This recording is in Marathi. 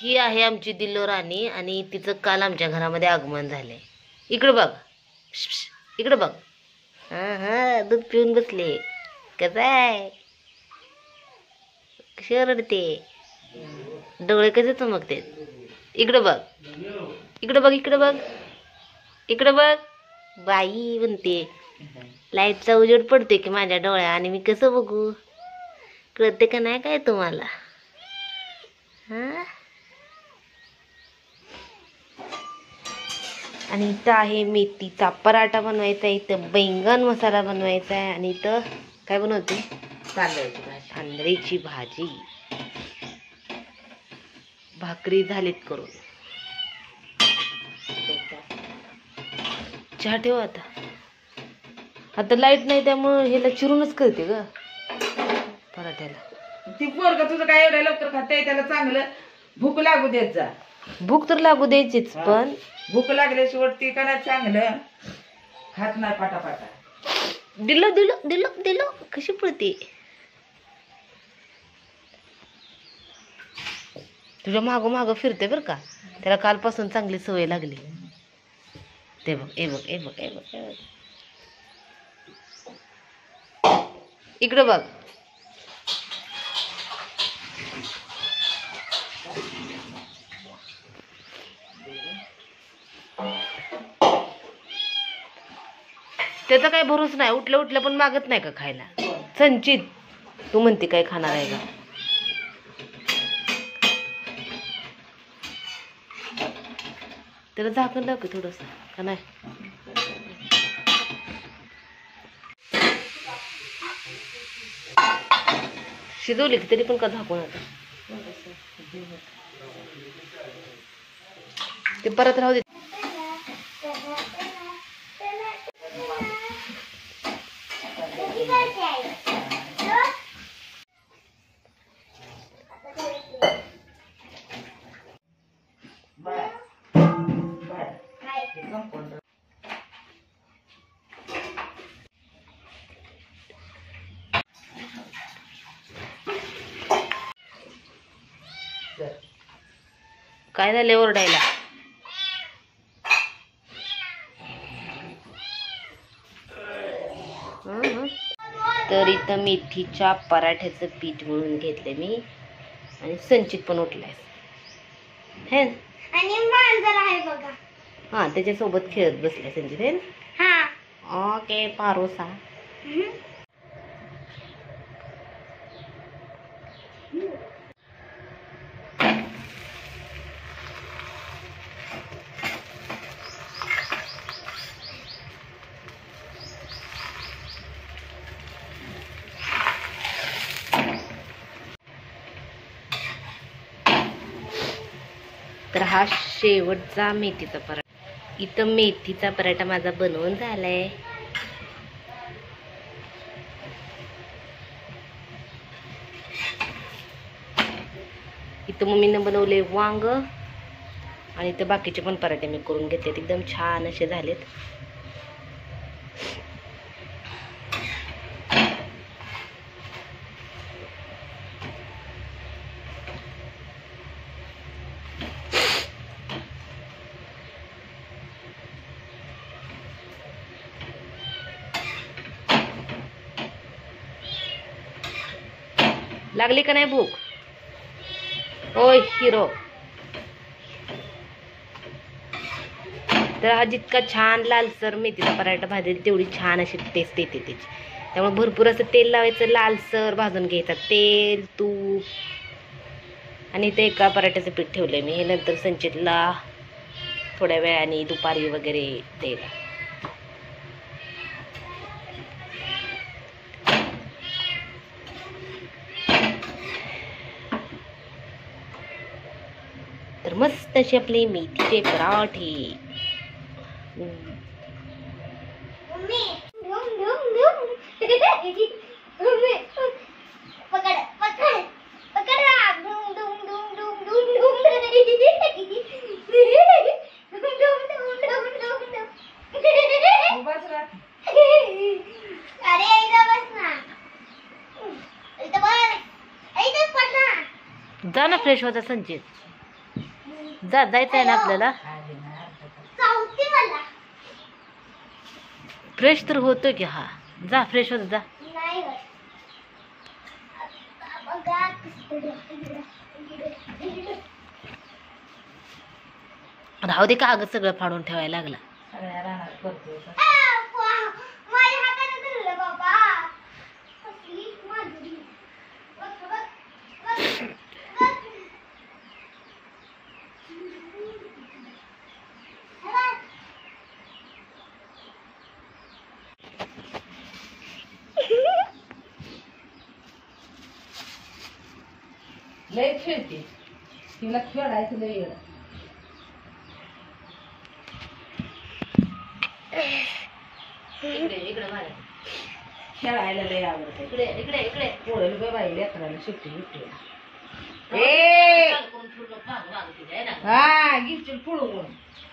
ही आहे आमची दिल्लो राणी आणि तिचं काल आमच्या घरामध्ये आगमन झालंय. इकडं बघ, इकडं बघ. हा हा, दूध पिऊन बसले. कसं आहे, कशी रडते, डोळे कसे चमकते. इकडं बघ, इकडं बघ, इकडं बघ, इकडं बघ. बाई म्हणते, लाईटचा उजेड पडते की माझ्या डोळ्या आणि मी कसं बघू, कळते का नाही काय तुम्हाला. हा, आणि इथं आहे मेथीचा पराठा बनवायचा आहे, इथं बैंगन मसाला बनवायचा आहे आणि इथं काय बनवते, तांदळीची भाजी. भाकरी झालीत करून. चहा ठेव आता. आता लाईट नाही त्यामुळे ह्याला चिरूनच करते ग पराठ्याला. ती पोरग तुझं काय एवढ्या लवकर खाते, त्याला चांगलं भूक लागू देत जा. भूक तर लागू द्यायचीच, पण भूक लागल्याशिवाय ती का नाही चांगलं खात नाही पाटापाटा. दिलं दिलं दिलं दिलं कशी पडते. तुझ्या मागं मागं फिरते बरं का, त्याला कालपासून चांगली सवय लागली. ते बघ, ए बघ, ए बघ, ए बघ, ए बघ. इकडं बघ. त्याचा काय भरोसा नाही, उठल्या उठल्या पण मागत नाही का खायला. संचित, तू म्हणते काय खाणार आहे का. त्याला झाकण लाव की थोडस का नाही. शिजवली की तरी पण का झाकून आता. ते परत राहू दे. काय झाले ओरडायला. तर इथं मेथीच्या पराठ्याचं पीठ मळून घेतलंय मी आणि संचित पण उठलाय हे आणि मांजर आहे बघा. हा, त्याच्यासोबत खेळत बसलाय संचित हे. हा, ओके पारोसा. तर हा शेवटचा मेथीचा पराठा. इथं मेथीचा पराठा माझा बनवून झालाय. इथं मम्मीनं बनवले वांग आणि इथं बाकीचे पण पराठे मी करून घेतलेत. एकदम छान असे झालेत. लागली का नाही भूक. ओय हिरो. तर हा जितका छान लालसर मेथीचा पराठा भाजेल तेवढी छान अशी टेस्ट येते त्याची. त्यामुळे भरपूर असं तेल लावायचं, लालसर भाजून घ्यायचं, तेल तूप. आणि ते एका पराठ्याचं पीठ ठेवलंय मी, हे नंतर संचितला थोड्या वेळाने दुपारी वगैरे द्यायला. तर मस्त असे आपले मेथीचे पराठे. जा ना फ्रेश होता संचित. जायचंय ना आपल्याला. आली ना अर्धा तास. फ्रेश तर होतोय की. हा जा फ्रेश होत जा. राहू दे का अगं सगळं फाडून ठेवायला लागला. सगळ्या रानात करतो लय खेळते तिला खेळायचं लय येड. इकडे मारा. खेळायला लय आवडते. इकडे पोळेल ग बाई लेकराला सुट्टी बिट्टी. ए हा गिफ्ट पुळवून